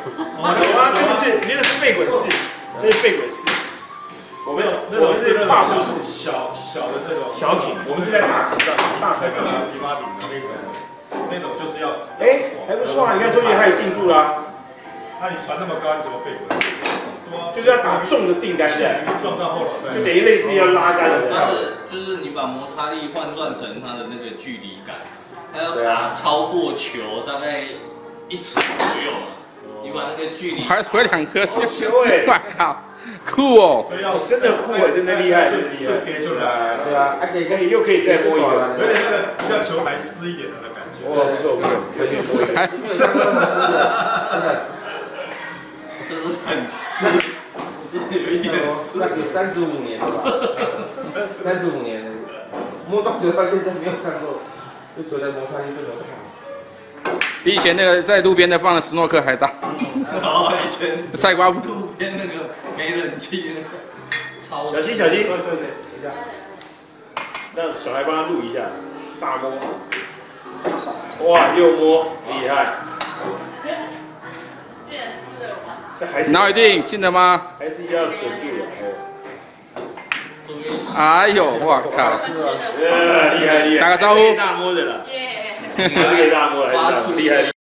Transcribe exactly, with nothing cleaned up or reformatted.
有啊，这个是你那个是背滚式，那是背滚式。我们我们是大步式， 小小的那种小艇，我们是在大艇上，大船上皮划艇的那种，那种就是要哎，还不错啊！你看中间还有定住啦。 那你船那么高，你怎么背滚？对啊， 就是要打重的定杆的， 撞到后脑袋， 就等于类似要拉杆的。 它的就是你把摩擦力换算成它的那个距离感，它要打超过球大概一尺左右嘛。你把那个距离， 还回两颗星， 球哎！ 我靠，酷哦！ 所以要真的酷哎，真的厉害，真的厉害。 给就来， 对啊，还可以可以又可以再摸一个， 有点那个比较球还湿一点的感觉。 哇，不错不错，可以摸一个。 没有看过那么湿的，真的。 就是很湿，是有一点湿。 那有三十五年了吧？三十五年，摸到球到现在没有看过，就球的摩擦力这么大。 比以前那个在路边的放的斯诺克还大。 哦，以前赛瓜布路边那个没冷气那个，超小心小心，等一下，让小孩帮他录一下，大摸，哇，又摸，厉害。这还是脑一定进了吗？ 还是要准度的， 哎呦，我靠！ 呃，厉害厉害， 打个招呼， 大摸的了， 耶！ 这个大摸了，厉害。